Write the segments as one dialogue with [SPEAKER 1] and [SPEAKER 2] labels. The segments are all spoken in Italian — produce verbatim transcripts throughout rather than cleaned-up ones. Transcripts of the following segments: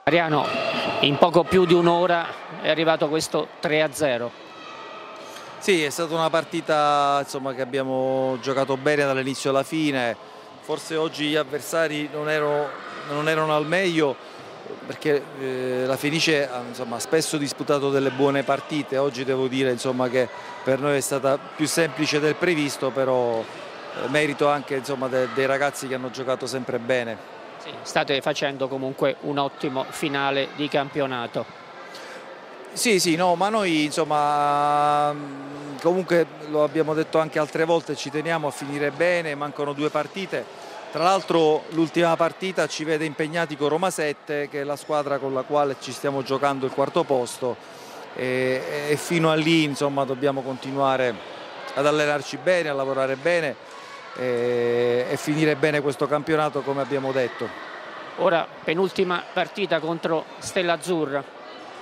[SPEAKER 1] Mariano, in poco più di un'ora è arrivato questo tre a zero.
[SPEAKER 2] Sì, è stata una partita insomma, che abbiamo giocato bene dall'inizio alla fine. Forse oggi gli avversari non erano, non erano al meglio, perché eh, la Fenice insomma, ha spesso disputato delle buone partite. Oggi devo dire insomma, che per noi è stata più semplice del previsto, però eh, merito anche insomma, de, dei ragazzi che hanno giocato sempre bene.
[SPEAKER 1] Sì, state facendo comunque un ottimo finale di campionato.
[SPEAKER 2] Sì, sì, no, ma noi insomma comunque lo abbiamo detto anche altre volte, ci teniamo a finire bene, mancano due partite. Tra l'altro l'ultima partita ci vede impegnati con Roma sette, che è la squadra con la quale ci stiamo giocando il quarto posto, e, e fino a lì insomma dobbiamo continuare ad allenarci bene, a lavorare bene e, e finire bene questo campionato come abbiamo detto.
[SPEAKER 1] Ora penultima partita contro Stella Azzurra.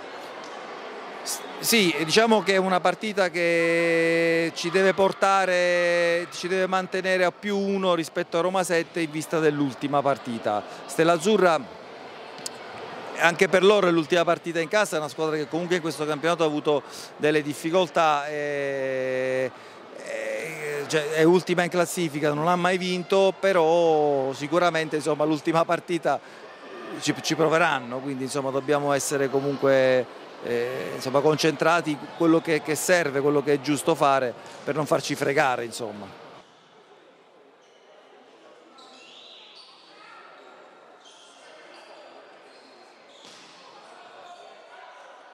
[SPEAKER 2] Sì, diciamo che è una partita che ci deve portare, ci deve mantenere a più uno rispetto a Roma sette in vista dell'ultima partita. Stella Azzurra, anche per loro è l'ultima partita in casa, è una squadra che comunque in questo campionato ha avuto delle difficoltà, e, e, cioè, è ultima in classifica, non ha mai vinto, però sicuramente l'ultima partita ci, ci proveranno, quindi insomma, dobbiamo essere comunque Eh, insomma, concentrati quello che, che serve, quello che è giusto fare per non farci fregare insomma.